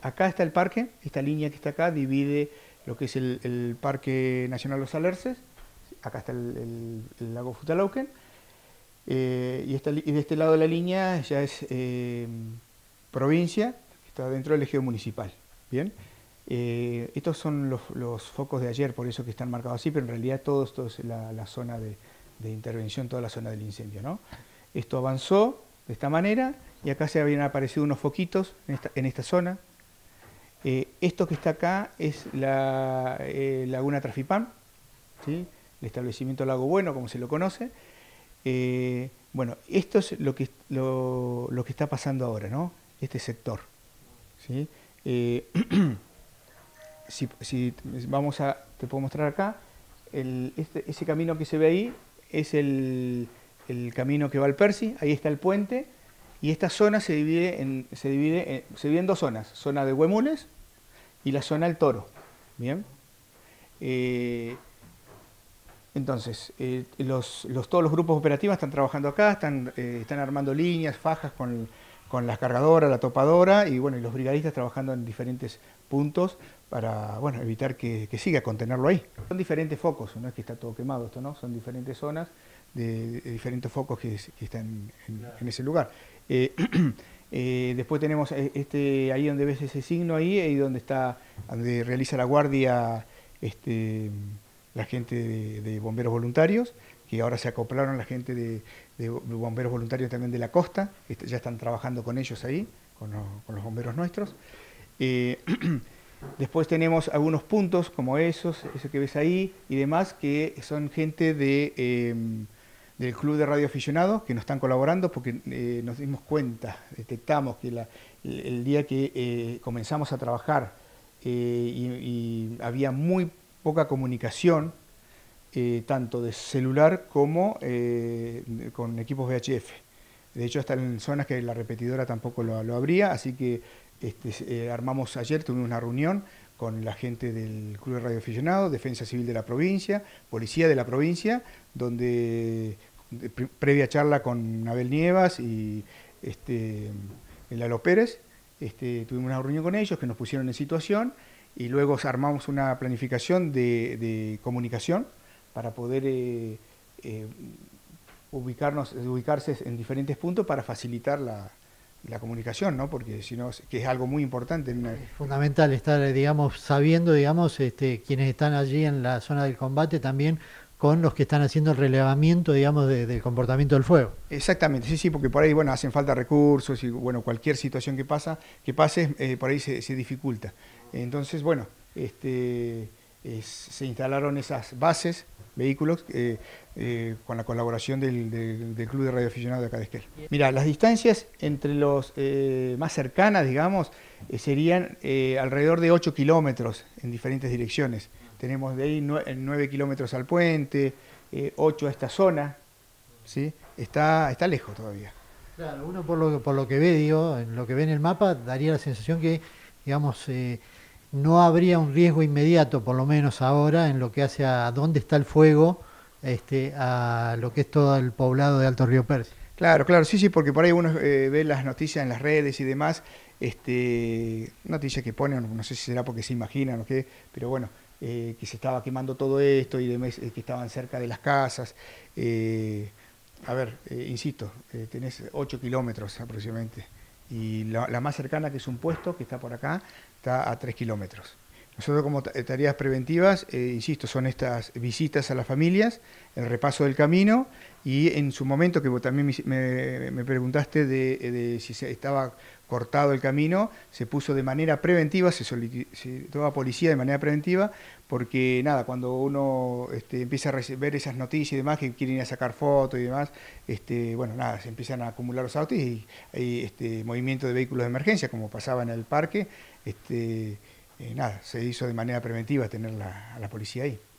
acá está el parque, esta línea que está acá divide lo que es el Parque Nacional Los Alerces, acá está el lago Futaloquen, y de este lado de la línea ya es provincia, que está dentro del ejido municipal. Bien, estos son los focos de ayer, por eso que están marcados así, pero en realidad todo esto es la zona de intervención, toda la zona del incendio, ¿no? Esto avanzó de esta manera y acá se habían aparecido unos foquitos en esta zona. Esto que está acá es la Laguna Trafipán, ¿sí? El establecimiento Lago Bueno, como se lo conoce. Bueno, esto es lo que está pasando ahora, ¿no? Este sector, ¿sí? Si vamos te puedo mostrar acá, ese camino que se ve ahí es el camino que va al Percy, ahí está el puente, y esta zona se divide en dos zonas, zona de Huemules y la zona del Toro. Bien. Entonces, todos los grupos operativos están trabajando acá, están armando líneas, fajas con las cargadoras, la topadora, y bueno, y los brigadistas trabajando en diferentes puntos para, bueno, evitar que siga, contenerlo ahí. Son diferentes focos, no es que está todo quemado esto, ¿no? Son diferentes zonas de diferentes focos que están en ese lugar. Después tenemos ahí donde ves ese signo ahí donde realiza la guardia la gente de bomberos voluntarios, que ahora se acoplaron la gente de bomberos voluntarios también de la costa, ya están trabajando con ellos ahí, con los bomberos nuestros. Después tenemos algunos puntos como ese que ves ahí y demás, que son gente del Club de Radioaficionados que nos están colaborando porque nos dimos cuenta, detectamos que el día que comenzamos a trabajar y había muy poca comunicación, tanto de celular como con equipos VHF. De hecho, hasta en zonas que la repetidora tampoco lo abría, así que armamos ayer, tuvimos una reunión con la gente del Club de Radioaficionados, Defensa Civil de la provincia, Policía de la provincia, donde previa charla con Abel Nievas y Lalo Pérez, tuvimos una reunión con ellos que nos pusieron en situación y luego armamos una planificación de comunicación para poder ubicarse en diferentes puntos para facilitar la comunicación, ¿no? Porque si no, que es algo muy importante. Es fundamental estar, digamos, sabiendo, digamos, quienes están allí en la zona del combate también con los que están haciendo el relevamiento, digamos, del comportamiento del fuego. Exactamente, sí, porque por ahí, bueno, hacen falta recursos y, bueno, cualquier situación que pase, por ahí se dificulta. Entonces, bueno, se instalaron esas bases, vehículos, con la colaboración del Club de Radioaficionados de acá de Esquel. Mira, las distancias entre los más cercanas, digamos, serían alrededor de 8 kilómetros en diferentes direcciones. Tenemos de ahí 9 kilómetros al puente, 8 a esta zona, ¿sí? Está lejos todavía. Claro, uno por lo que ve, digo, en lo que ve en el mapa, daría la sensación que, digamos, no habría un riesgo inmediato, por lo menos ahora, en lo que hace a dónde está el fuego, a lo que es todo el poblado de Alto Río Percy. Claro, claro, sí, porque por ahí uno ve las noticias en las redes y demás, noticias que ponen, no sé si será porque se imaginan o qué, pero bueno, que se estaba quemando todo esto y demás, que estaban cerca de las casas. Insisto, tenés 8 kilómetros aproximadamente. Y la más cercana, que es un puesto, que está por acá, está a 3 kilómetros. Nosotros como tareas preventivas, insisto, son estas visitas a las familias, el repaso del camino y en su momento, que vos también me preguntaste de si se estaba cortado el camino, se puso de manera preventiva, se solicitó a policía de manera preventiva, porque nada, cuando uno empieza a ver esas noticias y demás, que quieren ir a sacar fotos y demás, bueno, nada, se empiezan a acumular los autos y hay movimiento de vehículos de emergencia, como pasaba en el parque, nada, se hizo de manera preventiva tener a la policía ahí.